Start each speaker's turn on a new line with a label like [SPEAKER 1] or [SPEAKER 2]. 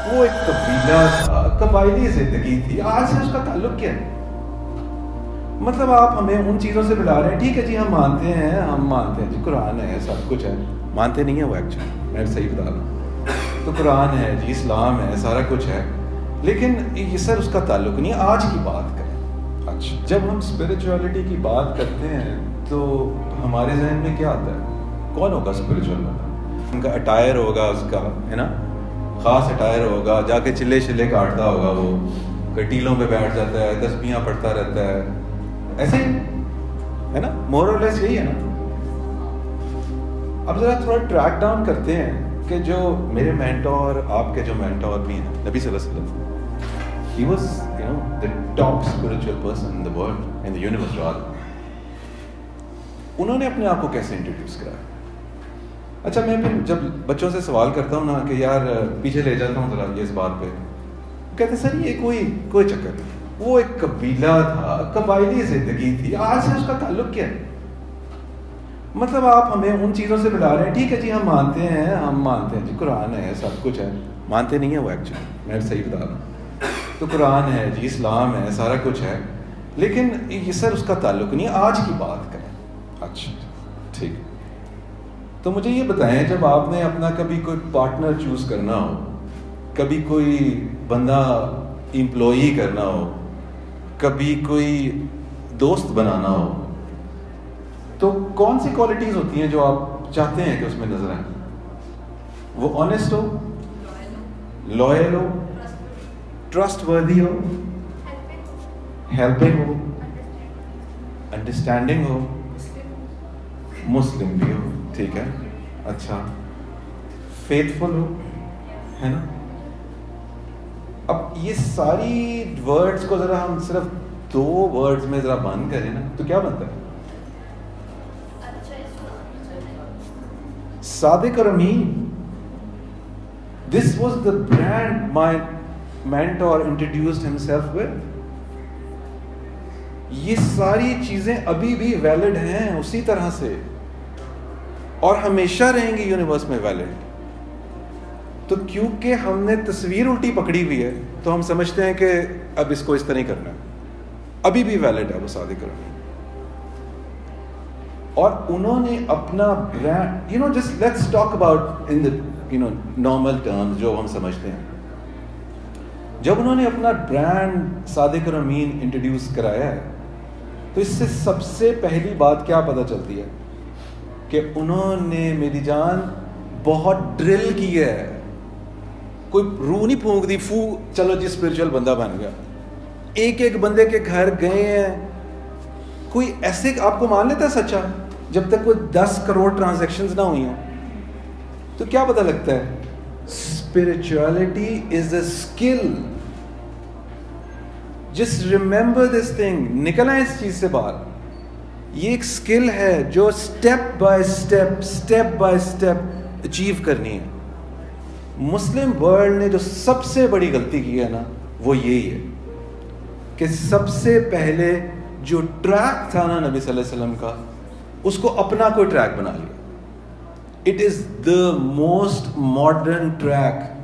[SPEAKER 1] وہ ایک قبیلہ تھا، قبائلی زندگی تھی، آج سے اس کا تعلق کیا ہے؟ مطلب آپ ہمیں ان چیزوں سے ملا رہے ہیں. ٹھیک ہے جی ہم مانتے ہیں جی قرآن ہے، سب کچھ ہے. مانتے نہیں ہیں وہ ایکچولی، میں صحیح بتا رہا ہوں. تو قرآن ہے جی، اسلام ہے، سارا کچھ ہے، لیکن یہ سر اس کا تعلق نہیں. آج کی بات کریں. اچھا، جب ہم اسپرچولیٹی کی بات کرتے ہیں تو ہمارے ذہن میں کیا آتا ہے؟ کون ہوگا اسپرچول بندہ؟ ان کا اٹائر ہوگا، اس کا ہے نا خاص اٹائر ہوگا، جا کے چلے کاٹتا ہوگا، وہ کٹیلوں پہ بیٹھ جاتا ہے، تسبیحاں پڑھتا رہتا ہے، ایسے ہی ہے نا، مور اور لیس یہی ہے نا. اب ذرا تھوڑا ٹریک ڈاؤن کرتے ہیں کہ جو میرے مینٹور، آپ کے جو مینٹور بھی ہیں، نبی صلی اللہ علیہ وسلم، he was the top spiritual person in the world, in the universe rather. انہوں نے اپنے آپ کو کیسے انٹروڈیوس کرایا؟ اچھا، میں پھر جب بچوں سے سوال کرتا ہوں نا کہ یار پیچھے لے جاتا ہوں ذرا یہ اس بات پہ، کہتے ہیں سر یہ کوئی چکر نہیں، وہ ایک قبیلہ تھا، قبائلی زندگی تھی، آج سے اس کا تعلق کیا ہے؟ مطلب آپ ہمیں ان چیزوں سے ملا رہے ہیں. ٹھیک ہے جی ہم مانتے ہیں جی قرآن ہے، سب کچھ ہے. مانتے نہیں ہیں وہ ایکچولی، میں صحیح بتا رہا ہوں. تو قرآن ہے جی، اسلام ہے، سارا کچھ ہے، لیکن یہ سر اس کا تعلق نہیں. آج کی بات کریں. اچھا ٹھیک، تو مجھے یہ بتائیں، جب آپ نے اپنا کبھی کوئی پارٹنر چوز کرنا ہو، کبھی کوئی بندہ امپلائی کرنا ہو، کبھی کوئی دوست بنانا ہو، تو کون سی کوالٹیز ہوتی ہیں جو آپ چاہتے ہیں کہ اس میں نظر آئیں؟ وہ آنیسٹ ہو، لوئل ہو، ٹرسٹ وردی ہو، ہیلپنگ ہو، انڈرسٹینڈنگ ہو، مسلم بھی ہو. ٹھیک ہے، اچھا، فیتھفل ہو، ہے نا. اب یہ ساری ورڈز کو ذرا ہم صرف 2 ورڈز میں ذرا بند کریں نا تو کیا بنتا ہے؟ صادق اور امین. This was the brand my mentor introduced himself with. یہ ساری چیزیں ابھی بھی ویلڈ ہیں اسی طرح سے، اور ہمیشہ رہیں گی یونیورس میں ویلڈ. تو کیونکہ ہم نے تصویر الٹی پکڑی ہوئی ہے تو ہم سمجھتے ہیں کہ اب اس کو اس طرح نہیں کرنا ہے. ابھی بھی ویلڈ ہے وہ صادق اور امین. اور انہوں نے اپنا brand, just let's talk about in the normal terms جو ہم سمجھتے ہیں. جب انہوں نے اپنا برانڈ صادق اور امین انٹروڈیوس کرایا ہے تو اس سے سب سے پہلی بات کیا پتہ چلتی ہے کہ انہوں نے میری جان بہت ڈرل کی ہے. کوئی روح نہیں پھونک دی، چلو جی اسپرچل بندہ بن گیا. ایک بندے کے گھر گئے ہیں، کوئی ایسے آپ کو مان لیتا ہے سچا جب تک کوئی 10 کروڑ ٹرانزیکشنز نہ ہوئی ہیں. تو کیا پتہ لگتا ہے؟ Spirituality is a skill. Just remember this thing. نکل آئے اس چیز سے باہر. یہ ایک اسکل ہے جو اسٹیپ بائی اسٹیپ اچیو کرنی ہے. مسلم ورلڈ نے جو سب سے بڑی غلطی کی ہے نا وہ یہی ہے کہ سب سے پہلے جو ٹریک تھا نا نبی صلی اللہ علیہ وسلم کا، اس کو اپنا کوئی ٹریک بنا لیا. It is the most modern track